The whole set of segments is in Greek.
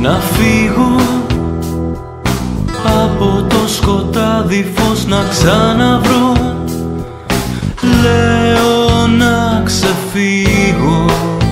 Να φύγω από το σκοτάδι, φως να ξαναβρω. Λέω να ξεφύγω.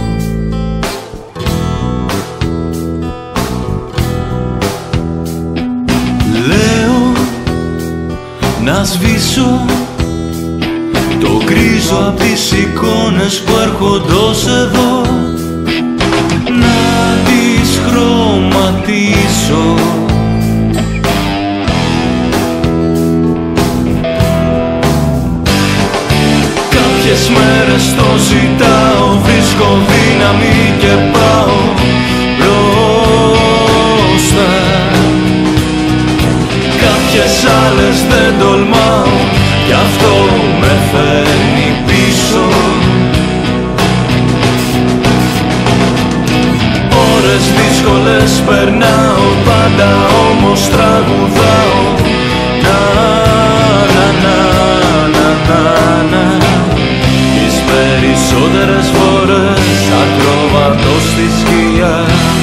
Λέω να σβήσω το γκρίζο απ' τις εικόνες που έρχοντος εδώ, να τις χρωματίσω. Κάποιες μέρες το ζητάω, βρίσκω δύναμη και πάω μπροστά. Κάποιες άλλες δεν τολμάω, γι' αυτό με φέρνει πίσω. Ώρες δύσκολες περνάω, πάντα όμως τραγουδάω. Να, να, να, να, να, να. Τις περισσότερες φορές ακροβατώ στη σκιά.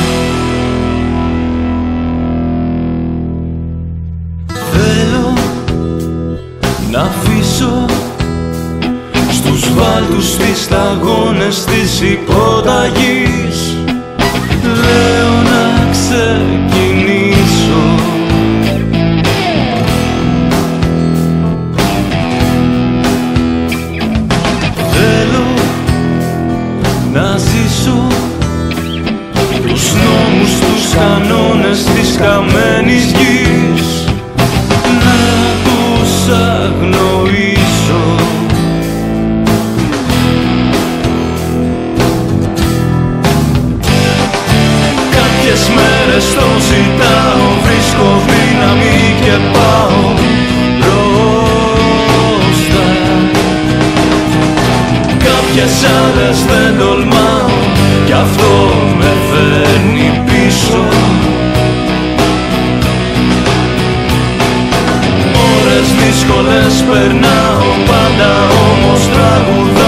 Θέλω να αφήσω στους βάλτους τις σταγόνες της υποταγής. Λέω να ξεκινήσω. Θέλω να ζήσω τους νόμους, τους κανόνες της χαμένης γης, να τους αγνοήσω. Κάποιες μέρες το ζητάω, βρίσκω δύναμη και πάω μπροστά. Κάποιες άλλες δεν τολμάω, γι' αυτό με φέρνει πίσω. Ώρες δύσκολες περνάω, πάντα όμως τραγουδάω.